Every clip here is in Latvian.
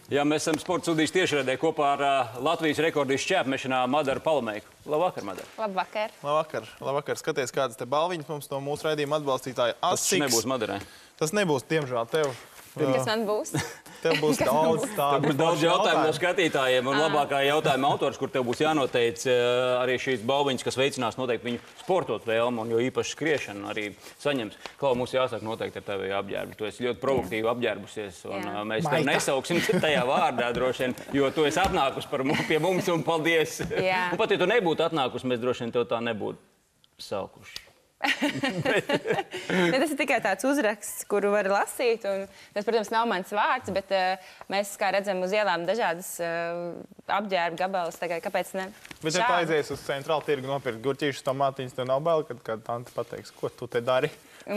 Jā, mēs esam sporta studijas tiešraidē kopā ar Latvijas rekordistu šķēpmešanā Madaru Palameiku. Labvakar, Madara. Labvakar. Labvakar. Skaties, kādas te balviņas mums no mūsu raidījuma atbalstītāja. Tas nebūs Madarai. Tas nebūs, diemžēl, tev. Kas man būs? Tev būs daudz tādu. Tev būs daudz jautājumu no skatītājiem, un labākā jautājuma autors, kur tev būs jānoteic arī šīs balviņas, kas veicinās noteikti viņu sportot vēlmu, un jo īpaši skriešanu arī saņems. Klau, mums jāsāk noteikti ar tevi apģērbu. Tu esi ļoti provokatīvi apģērbusies, un mēs tev nesauksim tajā vārdā droši vien, jo tu esi atnākus pie mums, un paldies. Un pat, ja tu nebūtu atnākus, mēs droši vien tev tā nebūtu saukuši. Tas ir tikai tāds uzraksts, kuru var lasīt. Tas, protams, nav mans vārds, bet mēs, kā redzam, uz ielām dažādas apģērba gabalus. Kāpēc ne? Bet, ja tu aizies uz centrālu tirgu nopirkt gurķīšus, tomātiņus, tev nav bail, kad kāda tante pateiks, ko tu te dari?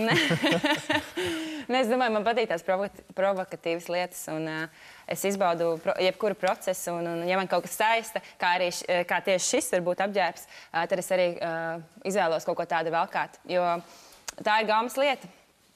Es domāju, man patīk tās provokatīvas lietas, un es izbaudu jebkuru procesu, un ja man kaut kas saista, kā tieši šis var būt apģērbs, tad es arī izvēlos kaut ko tādu valkāt, jo tā ir gaumas lieta.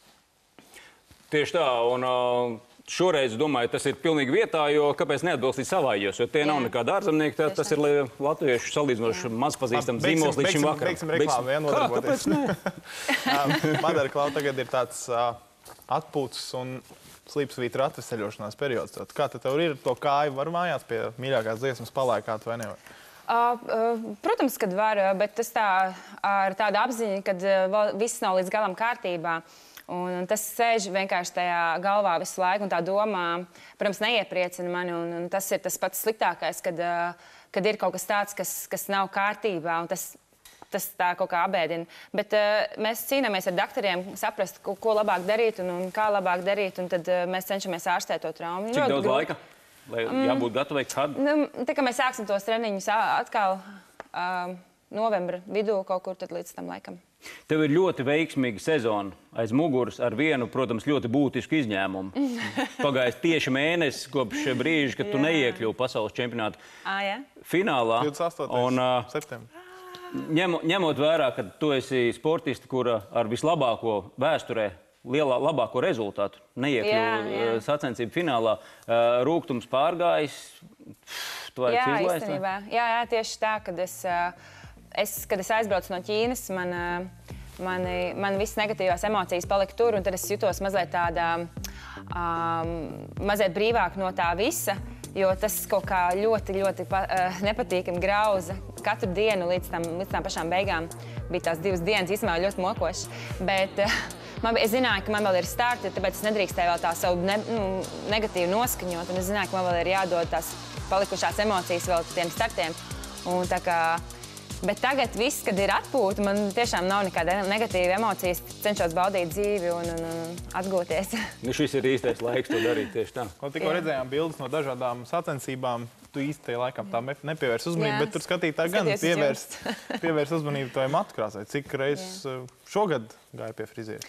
Tieši tā, un šoreiz, domāju, tas ir pilnīgi vietā, jo kāpēc neatbilstīt savājos, jo tie nav nekādi ārzemnieki, tas ir latviešu salīdzinoši maz pazīstams zīmols līdz šim vakaram. Beigsim reklāmu, nodarboties. Kāpēc ne? Madara, Klau, tagad ir tāds atpūtas un slīpsvītra atveseļošanās periods. Kā tev ir to kāju, var mājās pie mīļākās dziesmas palaikāt vai nevar? Protams, kad var, bet tas tā ar tādu apziņu, kad viss nav līdz galam kārtībā. Un tas sēž vienkārši tajā galvā visu laiku, un tā domā, protams, neiepriecina mani. Un tas ir tas pats sliktākais, kad ir kaut kas tāds, kas nav kārtībā, un tas tā kaut kā abēdina. Bet mēs cīnāmies ar doktoriem, saprast, ko labāk darīt un kā labāk darīt, un tad mēs cenšamies ārstēt to traumu. Cik daudz laika? Lai jābūt gatavai kad? Tā kā mēs sāksim tos treniņus atkal novembra vidū kaut kur tad līdz tam laikam. Tev ir ļoti veiksmīga sezona aiz muguras ar vienu, protams, ļoti būtisku izņēmumu. Pagājis tieši mēnesis kopš brīža, kad tu neiekļuvi pasaules čempionāta finālā. 28. septembrī. Ņemot vērā, ka tu esi sportisti, kura ar vislabāko vēsturē, labāko rezultātu neiekļuvi sacensību finālā, rūgtums pārgājis, tu vajag izlaist? Jā, īstenībā. Jā, tieši tā, kad es aizbraucu no Ķīnas, man viss negatīvās emocijas palika tur, un tad es jutos mazliet tāda, mazliet brīvāk no tā visa, jo tas kaut kā ļoti nepatīkami grauza. Katru dienu līdz tām pašām beigām bija tās 2 dienas, īstenībā ļoti mokoši. Bet es zināju, ka man vēl ir starti, tāpēc es nedrīkstēju vēl tā savu negatīvu noskaņot, un es zināju, ka man vēl ir jādod tās palikušās emocijas vēl tiem startiem. Un tā kā Bet tagad viss, kad ir atpūta, man tiešām nav nekāda negatīva emocijas. Cenšos baudīt dzīvi un atgūties. Šis ir īstais laiks to darīt tieši tā. Tikko redzējām bildes no dažādām sacensībām. Tu īsti laikam tā nepievērs uzmanību, bet tur skatītāji gan pievērs uzmanību tai matu krāsai. Cik reizes šogad gāja pie friziera?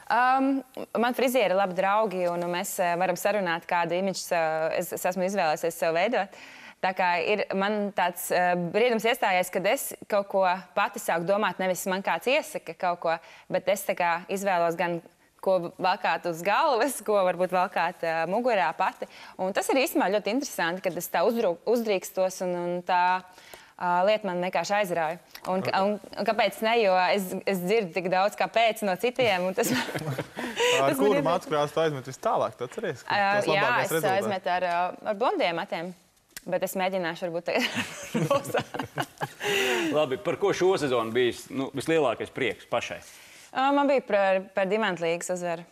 Man frizieri ir labi draugi, un mēs varam sarunāt, kādu imidžu es esmu izvēlējusies sev veidot. Tā kā ir man tāds brīdums iestājies, kad es kaut ko pati sāku domāt, nevis man kāds iesaka kaut ko, bet es tā kā izvēlos gan ko valkāt uz galvas, ko varbūt valkāt mugurā pati. Un tas ir īstenībā ļoti interesanti, kad es tā uzdrīkstos un tā lieta man vienkārši aizrauja. Un kāpēc ne, jo es dzirdu tik daudz kāpēc no citiem. Un tas ar kuru matu krāsu tu aizmet vis tālāk? Tu atceries? Jā, es aizmetu ar blondiem matiem. Bet es mēģināšu varbūt tagad. Labi, par ko šo sezonu bijis vislielākais prieks pašai? Man bija par dimantlīgas uzvaru.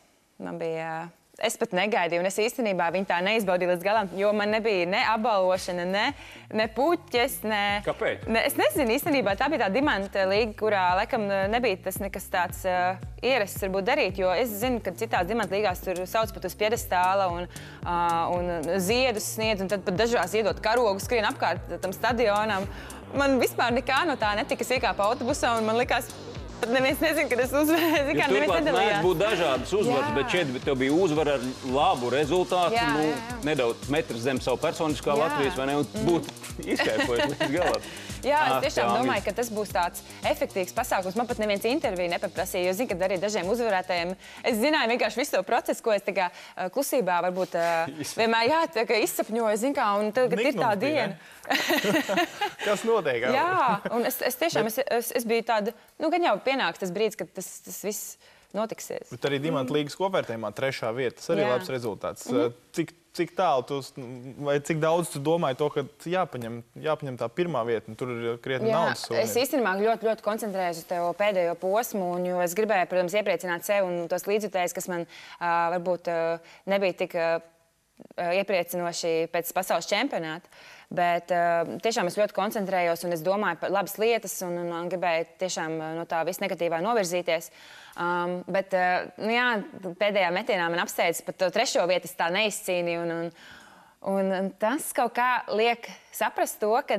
Es pat negaidīju, un es īstenībā viņu tā neizbaudīju līdz galam, jo man nebija ne apbalvošana, ne puķes, ne... Kāpēc? Es nezinu, īstenībā tā bija tā dimanta līga, kurā laikam nebija tas nekas tāds ierasts varbūt darīt, jo es zinu, ka citās dimanta līgās tur sauc pat uz piedestāla un ziedus sniedz, un tad pat dažās iedot karogu, skrien apkārt tam stadionam. Man vispār nekā no tā netika, es iekāpu autobusā, un man likās, pat neviens nezinu, kad es uzvarēju. Jūs turklāt mēdz būt dažādas uzvaras, bet šeit tev bija uzvara ar labu rezultātu, nedaudz metrs zem savu personiskā Latvijas, vai ne, un būt izkaipojies līdz galam. Jā, es tiešām domāju, ka tas būs tāds efektīvs pasākums. Man pat neviens interviju nepaprasīja, jo zinu, ka arī dažiem uzvarētājiem es zināju vienkārši visu to procesu, ko es tā kā klusībā varbūt vienmēr izsapņoju, zinu kā, un tagad ir tā diena. Kas notiek? Jā, un es tiešām, es biju tāda, gan jau pienāks tas brīdis, kad tas viss notiksies. Bet arī Dimanta līgas kopvērtējumā 3. vieta, tas arī labs rezultāts. Cik tālu tu, vai cik daudz tu domāji to, ka jāpaņem tā 1. vieta, un tur ir krietni naudas? Es īstenībā ļoti koncentrējos uz tev pēdējo posmu, jo es gribēju, protams, iepriecināt sevi un tos līdzjutējus, kas man varbūt nebija tik iepriecinoši pēc pasaules čempionāta. Bet tiešām es ļoti koncentrējos un es domāju par labas lietas un gribēju tiešām no tā viss negatīvā novirzīties. Bet pēdējā metienā man apsteidz pat to 3. vietu, es tā neizcīnīju. Un tas kaut kā liek saprast to, ka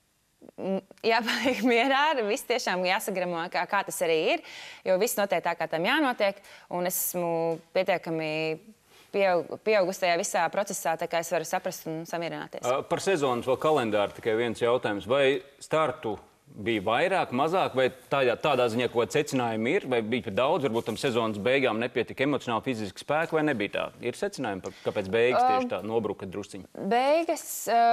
jāpaliek mierā, viss tiešām jāsagramo, kā tas arī ir, jo viss notiek tā, kā tam jānotiek. Un es esmu pietiekami pieaugusi tajā visā procesā, tā kā es varu saprast un samierināties. Par sezonas vēl kalendāru tikai viens jautājums. Vai startu bija vairāk, mazāk, vai tādā ziņā, ko secinājumi ir, vai bija par daudz, varbūt tam sezonas beigām nepietika emocionāli, fiziski spēku, vai nebija tā? Ir secinājumi, kāpēc beigas tieši tā nobruka drusciņi? Beigas...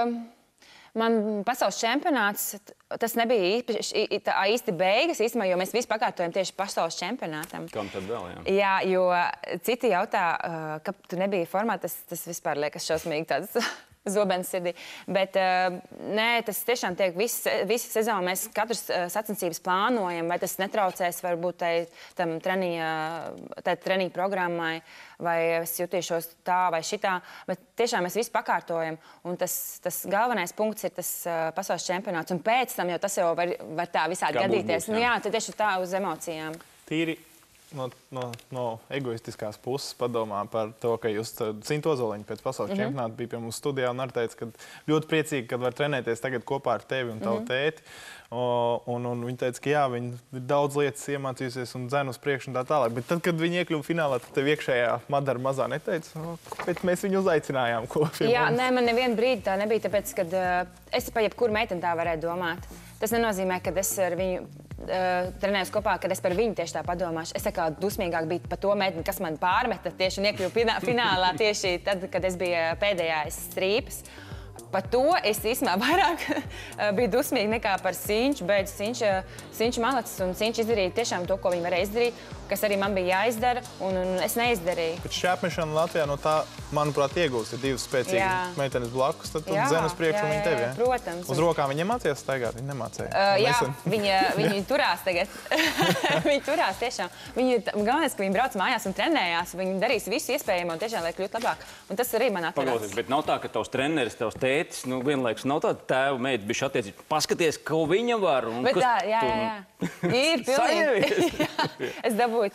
Man pasaules čempionāts, tas nebija īsti beigas, īstenībā, jo mēs visi pakārtojam tieši pasaules čempionātam. Kam tad vēl, jā? Jā, jo citi jautā, ka tu nebija formā, tas vispār liekas šausmīgi tāds zobens sirdī. Bet nē, tas tiešām tiek visu sezonu. Mēs katru sacensības plānojam, vai tas netraucēs varbūt tai treniņu programmai, vai es jutīšos tā vai šitā. Bet tiešām mēs visu pakārtojam. Un tas galvenais punkts ir tas pasaules čempionāts. Un pēc tam jau tas jau var tā visādi gadīties. Jā, tad tieši tā uz emocijām. Tīri no egoistiskās puses padomā par to, ka jūs Cinta Ozoliņa pēc pasaules čempionāta bija pie mums studijā un arī teica, ka ļoti priecīgi, kad var trenēties tagad kopā ar tevi un tavu tēti. Un viņa teica, ka jā, viņa ir daudz lietas iemācījusies un dzen uz priekšu un tā tālāk. Bet tad, kad viņa iekļuva finālā, tad tev iekšējā Madara mazā neteica, kāpēc mēs viņu uzaicinājām kopā. Jā, nē, man nevienu brīdi tā nebija, tāpēc, kad es par jebkuru meiteni tā varēju domāt. Tas nenozīmē, ka es ar viņu trenējos kopā, kad es par viņu tieši tā padomāšu. Es tā kā dusmīgāk biju par to meiteni, kas man pārmeta tieši un iekļuva finālā tieši tad, kad es biju pēdējā strīpas. Par to es īstenībā vairāk biju dusmīga nekā par Sinču. Beidz Sinču malacis un Sinču izdarīja tiešām to, ko viņi varēja izdarīt, kas arī man bija jāizdara, un es neizdarīju. Bet šķēpmešana Latvijā no tā, manuprāt, iegūst, ir divas spēcīgas meitenes blakus, tad dzen uz priekšu un viņi tevi, ja? Protams. Uz rokām viņa mācījās staigāt? Viņa nemācīja? Jā, viņi turās tagad. Viņi turās tiešām. Galvenais, ka viņi brauc mājās un trenējās, viņi darīs visu iespējamo tiešām, lai kļūtu labāk. Un tas arī man atverās. Bet nav tā, ka tavs treneris, tavs tētis, vienlaikus nav tāda tēva meita bišķi attiecīgi. Paskaties, ko viņa var. Bet tā, jā. Ir pilnīgi. Es dabūju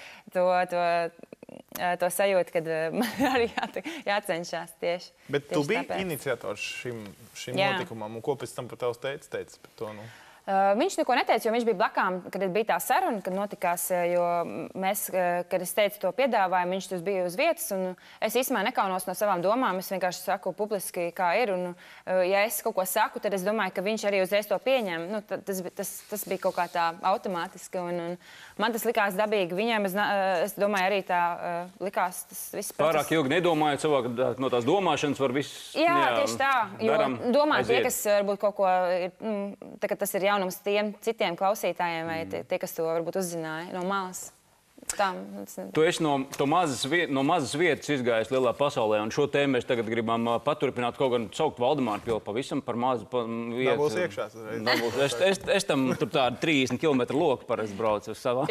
to sajūtu, kad man arī jācenšās tieši. Bet tu biji iniciators šim notikumam, un ko pēc tam par tavs tētis teica par to? Viņš neko neteica, jo viņš bija blakām, kad bija tā saruna, kad notikās, jo mēs, kad es teicu to piedāvājumu, viņš tur bija uz vietas, un es īstenībā nekaunos no savām domām, es vienkārši saku publiski, kā ir, un ja es kaut ko saku, tad es domāju, ka viņš arī uzreiz to pieņem. Nu, tas bija kaut kā tā automātiski, un man tas likās dabīgi. Viņiem, es domāju, arī tā likās tas viss process. Pārāk ilgi nedomājot savā, no tās domāšanas var viss... Jā, tieši tā, jo domāt tie, kas varbūt kaut ko ir, tagad tas ir jaunums tiem citiem klausītājiem vai tie, kas to varbūt uzzināja no malas. Tu esi no mazas vietas izgājis lielā pasaulē, un šo tēmu mēs tagad gribam paturpināt, kaut gan saukt Valdemāru pili pavisam par mazu vietu. Dabūs iekšā. Es tam tādu 30 km loku parasti braucu uz savām.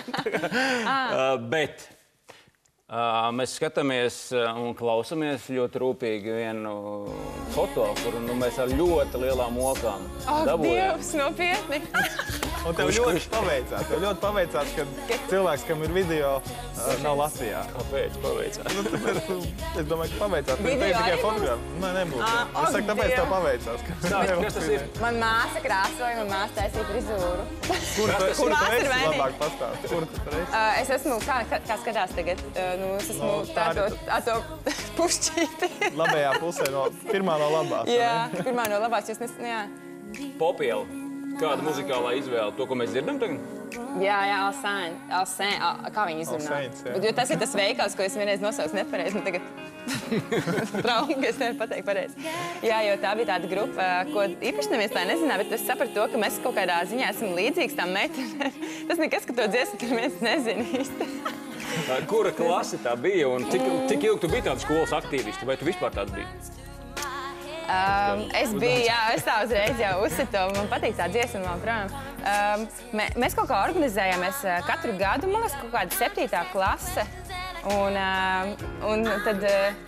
Bet mēs skatāmies un klausamies ļoti rūpīgi vienu foto, kuru mēs ar ļoti lielām okām dabūjām. Dievs, nopietni! Un tev ļoti paveicās, ka cilvēks, kam ir video, nav Latvijā. Kāpēc paveicās? Es domāju, ka paveicās. Tev tikai fotografi. Nē, nebūtu. Es saku, tāpēc tev paveicās. Kas tas ir? Man māsa krāsoja, man māsa taisīja frizūru. Kur tu esi labāk pastāst? Kur tu esi? Es esmu, kā skatās tagad, es esmu tādu pušķīti. Labajā pusē, pirmā no labās. Jā, pirmā no labās. Popiela. Kāda muzikālā izvēle? To, ko mēs dzirdam tagad? Jā, Alsēn, kā viņi izrunā? Alsēns, jā. Jo tas ir tas veikals, ko es vienreiz nosaucu nepareizi, un tagad trauki, ka es nevaru pateikt pareizi. Jā, jo tā bija tāda grupa, ko īpaši neviens tā nezināja, bet es sapratu to, ka mēs kaut kādā ziņā esam līdzīgs tām meitenēm. Tas nekas, ka to dziesmu tur viens nezina īsti. Kura klase tā bija un cik ilgi tu biji tāda skolas aktīvisti, vai tu vispār tāds biji? Es biju, jā, es tā uzreiz jau uzsitu, man patīk tā dziesma, man, protams. Mēs kaut kā organizējāmies katru gadu, man liekas, kaut kāda 7. klase. Un tad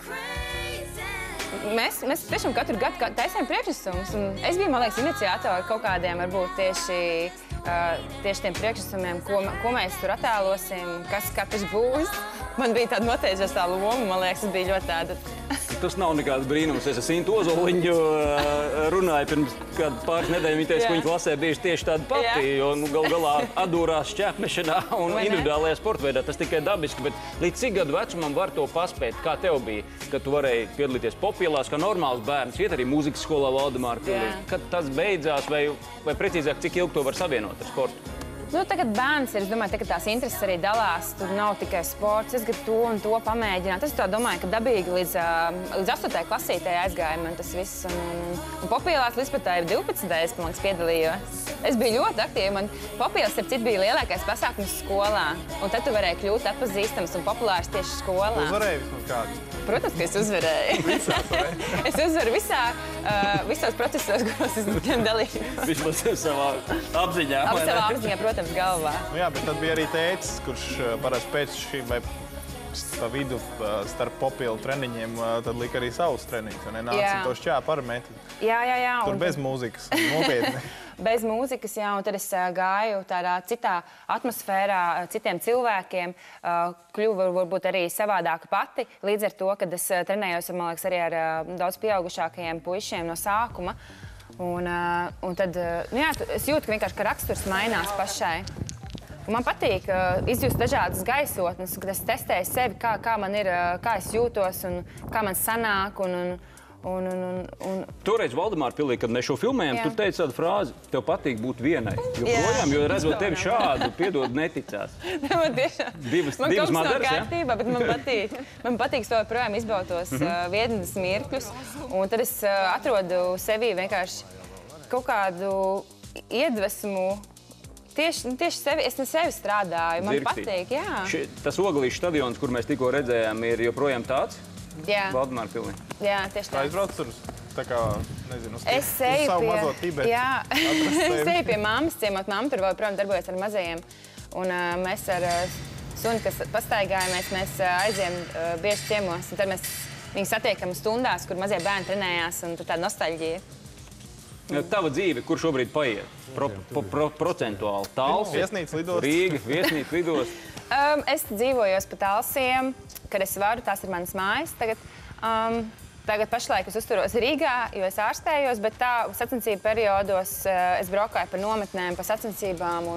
mēs tiešām katru gadu taisījām priekšnesumus. Es biju, man liekas, iniciatori kaut kādiem varbūt tieši tiem priekšnesumiem, ko mēs tur attēlosim, kas katrs būs. Man bija tāda noteicies tā loma, man liekas, tas bija ļoti tāda. Tas nav nekāds brīnums. Es ar Sintu Ozoliņu runāju pirms pāris nedēļām. Viņa teica, ka viņa klasē bijuši tieši tāda pati, jo gal galā atdūrās šķēpmešanā un individuālajā sportveidā. Tas tikai dabiski, bet līdz cik gadu vecumam var to paspēt? Kā tev bija, kad tu varēji piedalīties popielās, kā normāls bērns, iet arī mūzikas skolā Valdemāra pilī? Kad tas beidzās vai precīzāk, cik ilgi to var savienot ar sportu? Nu, tagad bērns ir, es domāju, tagad tās intereses arī dalās. Tur nav tikai sports, es gribu to un to pamēģināt. Es tā domāju, ka dabīgi līdz 8. klasītē aizgāja man tas viss. Un popielās līdz pat 12. es, man liekas, piedalījos. Es biju ļoti aktīva. Man popielas, starp citu, bija lielākais pasākums skolā. Un tad tu varēji kļūt atpazīstams un populārs tieši skolā. Uzvarēji vismaz kādu? Protams, ka es uzvarēju. Es uzvaru visos procesos, kuros es dalījos. Vismaz savā apziņā. Savā apziņā, protams, galvā. Nu jā, bet tad bija arī tētis, kurš parasti pēc šī vai pa vidu starp popielu treniņiem tad lika arī savus treniņus, un nāca to šķēpu ar meti. Jā. Tur bez mūzikas, nopietni. Bez mūzikas, jā, un tad es gāju tādā citā atmosfērā, citiem cilvēkiem, kļuvu varbūt arī savādāka pati. Līdz ar to, kad es trenējos, man liekas, arī ar daudz pieaugušākajiem puišiem no sākuma. Un tad, nu jā, es jūtu, ka vienkārši raksturs mainās pašai. Un man patīk izjust dažādas gaisotnes, kad es testēju sevi, kā man ir, kā es jūtos un kā man sanāk. Toreiz Valdemāra pilī, kad mēs šo filmējām, tu teici tādu frāzi, tev patīk būt vienai. Joprojām, jo redzot tevi šādu, piedod, neticās. Man tiešām. Divas man kaut kas nav madaras, kārtībā, bet man patīk. Man patīk to joprojām izbaudos viednes mirkļus. Un tad es atrodu sevī vienkārši kaut kādu iedvesmu. Tieši sevi, es ne sevi strādāju, man patīk, jā. Tas Oglīšu stadions, kur mēs tikko redzējām, ir joprojām tāds? Jā. Valdemāra pilī. Jā, tieši tā. Aizbrauc tur, tā kā, nezinu, uz savu mazo Tibetu. Jā, es eju pie mammas, ciemot mammu, tur vēl, protams, darbojas ar mazajiem. Un mēs ar suni, kas pastaigājamies, mēs aiziem bieži ciemos. Un tad mēs viņus satiekam stundās, kur mazie bērni trenējās, un tur tāda nostalģija. Tava dzīve, kur šobrīd paiet? Procentuāli Talsi, Viesnīca lidost. Rīga, Viesnīca lidost. Es dzīvojos pa Talsiem, kad es varu, tās ir manas mājas. Tagad pašlaik es uzturos Rīgā, jo es ārstējos, bet tā sacensību periodos es braukāju pa nometnēm, pa sacensībām.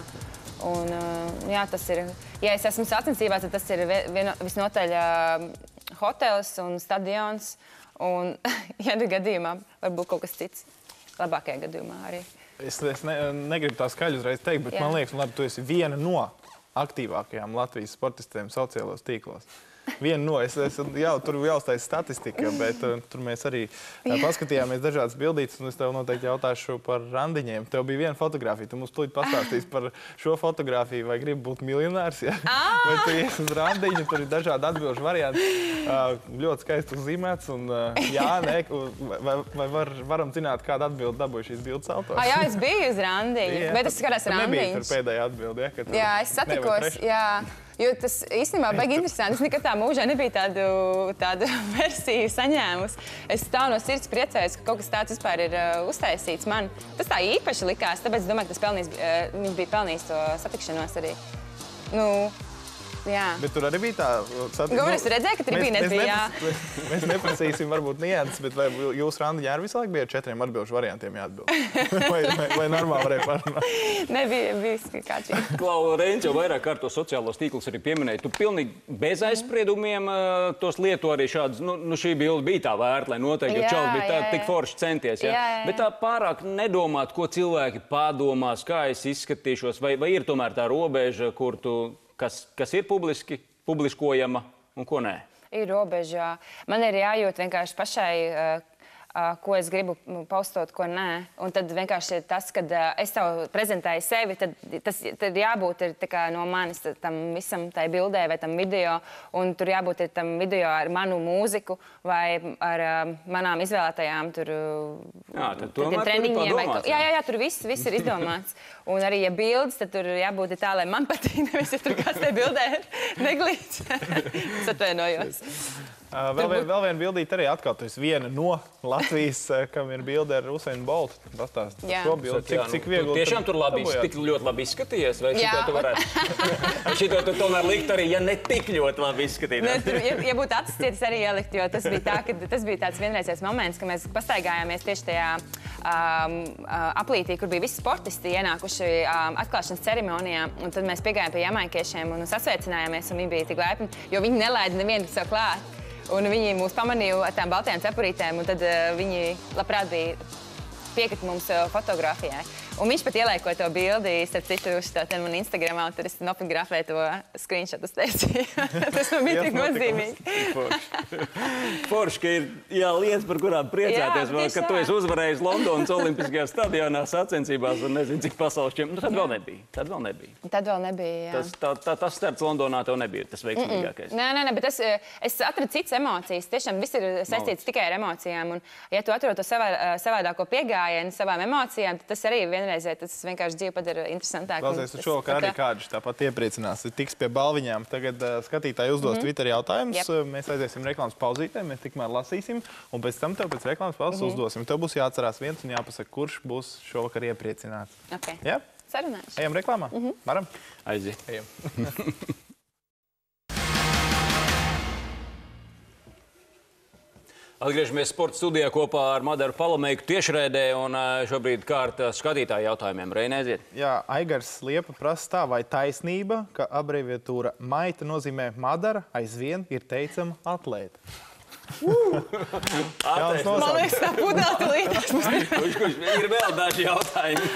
Jā, tas ir, ja es esmu sacensībās, tad tas ir visnotaļ hotels un stadions. Un, ja gadījumā, varbūt kaut kas cits. Labākajā gadījumā arī. Es negribu tā skaļi uzreiz teikt, bet man liekas, labi, tu esi viena no aktīvākajām Latvijas sportistiem sociālos tīklos. Viena no, tur jāuztais statistika, bet tur mēs arī paskatījāmies dažādas bildītes, un es tev noteikti jautāšu par randiņiem. Tev bija viena fotografija, tu mums tūlīt pastāstīsi par šo fotografiju, vai gribi būt miljonārs, ja? Vai tu ies uz randiņu, tur ir dažādi atbilžu varianti. Ļoti skaisti uzzīmēts, un jā, nē, vai varam zināt, kādu atbildi dabūja šīs bildes autors? Jā, es biju uz randiņu, bet es skatās randiņus. Nebija tur pēdējā atbildi, ja? Jā, es satikos, jā. Jo tas īstenībā baigi interesanti. Es nekad tā mūžā nebiju tādu versiju saņēmusi. Es tā no sirds priecājos, ka kaut kas tāds vispār ir uztaisīts man. Tas tā īpaši likās, tāpēc es domāju, ka viņš bija pelnījis to satikšanos arī. Nu, Jā. Bet tur arī bija tā... Gauris redzēja, ka tur bija nebija, jā. Mēs neprasīsim varbūt nianses, bet vai jūs, Randa, Jāra, visu laiku bija 4 atbilžu variantiem jāatbild? vai normāli varēja parunāt? Nebija viski kā šī. Klau, Reins jau vairāk kārt to sociālos tīklus arī pieminēja. Tu pilnīgi bez aizspriedumiem tos lieto arī šādus, šī bilde bija tā vērta, lai noteikti, jo čalis bija tā tik forši centies, jā. Bet tā pārāk nedomāt, ko cilvēki padomās, kā es izskatīšos, vai ir tomēr tā robeža, kur tu, kas ir publiskojama un ko nē? Ir robeža. Man ir jājūt vienkārši pašai, ko es gribu postot, ko nē. Un tad vienkārši tas, kad es tev prezentēju sevi, tad jābūt ir tā kā no manis tam visam tai bildē vai tam video. Un tur jābūt ir tam video ar manu mūziku vai ar manām izvēlētajām tur treniņiem. Jā, tur viss ir izdomāts. Un arī, ja bildes, tad tur jābūt tā, lai man patīk, nevis, ja tur kāds te bildē neglīts. Es atvainojos. Vēl viena bildīte arī atkal. Tu esi viena no Latvijas, kam ir bilde ar Usainu Boltu. Pastāst par šo bildi. Cik viegli... Tu tiešām tur tik ļoti labi izskatījies? Vai šito tu varētu? Šito tu tomēr likt arī, ja ne tik ļoti labi izskatīties? Ja būtu acis cietis arī ielikt, jo tas bija tā, ka tas bija tāds vienreizies moments, ka mēs pastaigājāmies tieši tajā aplītī, kur bija visi sportisti ienākuši atklāšanas ceremonijā. Un tad mēs piegājām pie jamaikiešiem un sasveicinājāmies, un viņi bija tik laipni, jo viņi nelaida nevienu sev klāt. Un viņi mūs pamanīja ar tām baltajām cepurītēm, un tad viņi labprāt bija piekrita mums fotografijai. Un viņš pat ielaikoja to bildi, starp citu, man Instagramā, un tur es nofotografēju to screenshot uz taisīju. Tas man bija tik nozīmīgi. Forši, ka ir lietas, par kurām priecāties, ka tu esi uzvarējis Londonas Olimpiskajā stadionā sacensībās un nezinu, cik pasaules čempions. Tad vēl nebija. Tad vēl nebija, jā. Tas starts Londonā tev nebija tas veiksmīgākais. Nē, bet es atradu citas emocijas. Tiešām viss ir saistīts tikai ar emocijām. Un, ja tu atrod to savādāko piegājienu savām emocijām, tad tas arī vienreizē, tas vienkārši dzīvi padara interesantāk. Klausies, uz šovakar arī kāds tāpat iepriecinās. Tiks pie balviņām. Tagad skatītāji uzdos Twitter jautājumus. Mēs aiziesim reklāmas pauzītē, mēs tikmēr lasīsim, un pēc tam tev pēc reklāmas pauzes uzdosim. Tev būs jāatcerās viens un jāpasaka, kurš būs šovakar iepriecināts. Jā? Sarunāšu. Ejam reklāmā? Varam? Aiziet. Ejam. Atgriežamies sporta studijā kopā ar Madaru Palameiku tiešraidē, un šobrīd kārta skatītāju jautājumiem. Reine, aiziet. Jā, Aigars Liepa prasa tā, vai taisnība, ka abreviatūra Maita nozīmē Madara, aizvien ir teicama atlēta. Man liekas, tā pudelta līdās. Ir vēl daži jautājumi.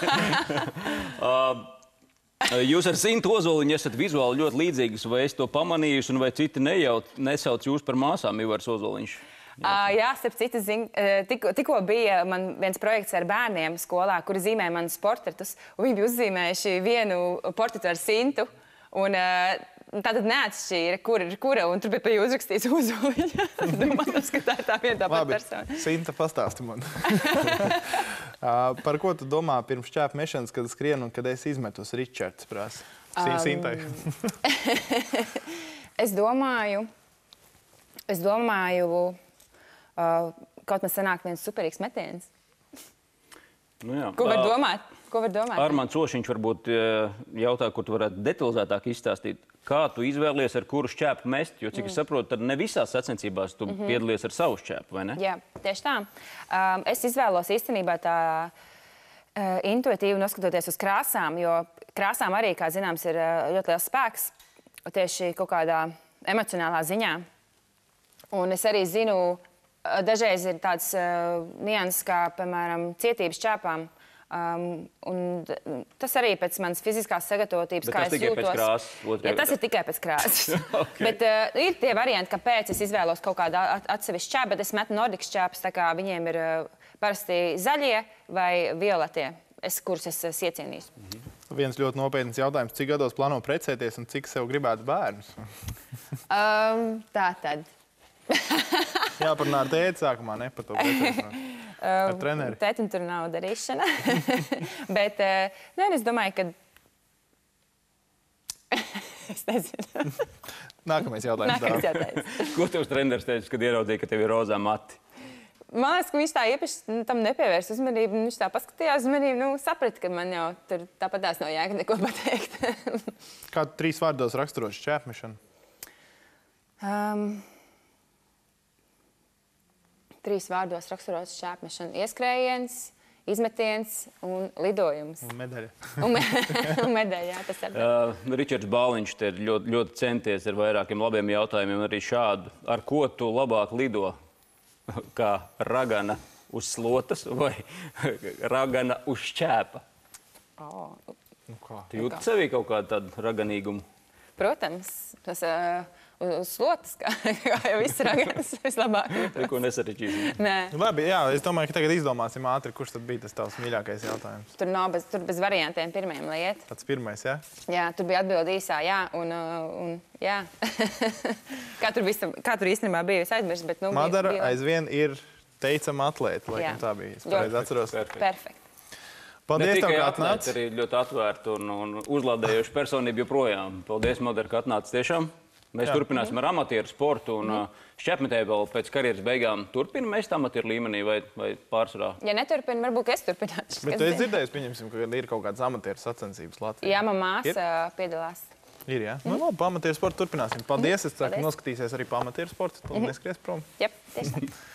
Jūs ar Sintu Ozoliņu esat vizuāli ļoti līdzīgas, vai es to pamanījusi, un vai citi nesauc jūs par māsām, Ivars Ozoliņš? Jā, starp citu, tikko bija man viens projekts ar bērniem skolā, kuri zīmē manas portretus, un viņi bija uzzīmējuši vienu portretu ar Sintu, un tātad neatšķīra, kur ir kura, un tur bija pie uzrakstīts Ozoliņa. Domājams, ka tā ir tā viena tā pati persona. Labi, Sinta, pastāsti man. Par ko tu domā pirms šķēpa mešanas, kad skrienu un kad es izmetu uz Ričards prasa? Sintai. Es domāju, kaut man sanāk viens superīgs metiens. Ko var domāt? Armands Ošiņš varbūt jautā, kur tu varētu detalizētāk izstāstīt. Kā tu izvēlies, ar kuru šķēpu mest? Jo, cik es saprotu, tad ne visās sacensībās tu piedalies ar savu šķēpu, vai ne? Jā, tieši tā. Es izvēlos īstenībā tā intuitīvi noskatoties uz krāsām, jo krāsām arī, kā zināms, ir ļoti liels spēks tieši kaut kādā emocionālā ziņā. Un es arī zinu, dažreiz ir tāds nianses kā, piemēram, cietības šķēpām. Un tas arī pēc manas fiziskās sagatavotības, kā es jūtos. Bet tas tikai pēc krāsas? Jā, tas ir tikai pēc krāsas. Bet ir tie varianti, kāpēc es izvēlos kaut kādu atsevišķu šķēpu, bet es metu nordikas šķēpus, tā kā viņiem ir parasti zaļie vai violetie, kurus es iecienīju. Viens ļoti nopietns jautājums. Cik gados plāno precēties un cik sev gribētu bērnus? Tā tad. Jāparunā ar tēti sākumā, ne par to precēšanos. Ar treneri. Tētim tur nav darīšana. Bet, es domāju, ka... Es nezinu. Nākamais jautājums. Nākamais jautājums. Ko tevs treneris teica, kad ieraudzīja, ka tev ir rozā mati? Man liekas, ka viņš tā īpaši tam nepievērsa uzmanību. Viņš tā paskatījās uz manī, saprata, ka man jau tur tāpatās nav jēga neko pateikt. Kā 3 vārdos raksturots šķēpmešanu? 3 vārdos raksturots šķēpmešanu. Ieskrējiens, izmetiens un lidojums. Un medaļa. Un medaļa, jā, tas ir. Ričards Bāliņš te ir ļoti centies ar vairākiem labiem jautājumiem. Arī šādu. Ar ko tu labāk lido? Kā ragana uz slotas vai ragana uz šķēpa? Tu jūti sevī kaut kādu tādu raganīgumu? Protams, tas uz slotas, kā jau viss raganas, vislabāk. Neko nesarežģīsim. Nē. Labi, jā, es domāju, ka tagad izdomāsim ātri, kurš tad bija tas tavs mīļākais jautājums. Tur nav bez variantiem pirmajam, lai iet. Tāds pirmais, jā? Jā, tur bija atbildi īsā, jā, un jā. Kā tur īstenībā bija, es aizmirsu, bet Madara aizvien ir teicama atlēta, laikam tā bija. Es pareizi atceros. Perfekt. Paldies tev, ka atnāc. atnāc. Arī ļoti atvērta un uzlādējoša personība joprojām. Paldies, Madara, ka atnāc tiešām. Mēs turpināsim ar amatieru sportu un šķēpmetēju vēl pēc karjeras beigām. Turpina mēs amatieru līmenī vai pārsvarā? Ja neturpina, varbūt es turpināšu. Bet tu esi dzirdējis, pieņemsim, ka ir kaut kādas amatieru sacensības Latvijā? Jā, man māsa piedalās. Ir, jā? Nu, labi, pa amatieru sportu turpināsim. Paldies, es ceru, ka noskatīsies arī pa amatieru sportu. Tu neskries prom. Jā, tieši tā.